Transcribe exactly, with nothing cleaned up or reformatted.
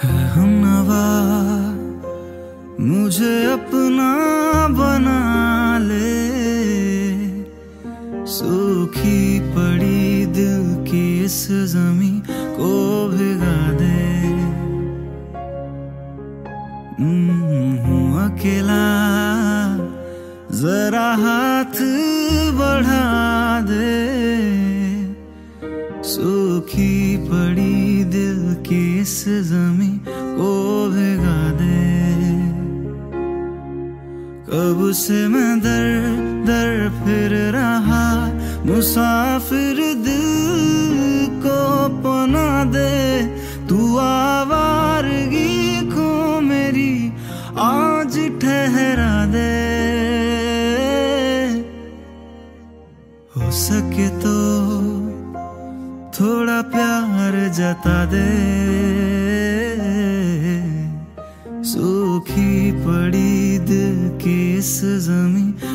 है हमनवा मुझे अपना बना ले, सूखी पड़ी दिल की इस जमीन को भिगा दे। हूँ अकेला जरा हाथ बढ़ा दे, सूखी पड़ी दिल की इस जमीन को भिगा दे। कब से मैं दर दर फिर रहा मुसाफिर, दिल को पना दे तू आवारगी को मेरी आज ठहरा दे। हो सके तो थोड़ा प्यार जता दे, सूखी पड़ी दिल की इस जमीन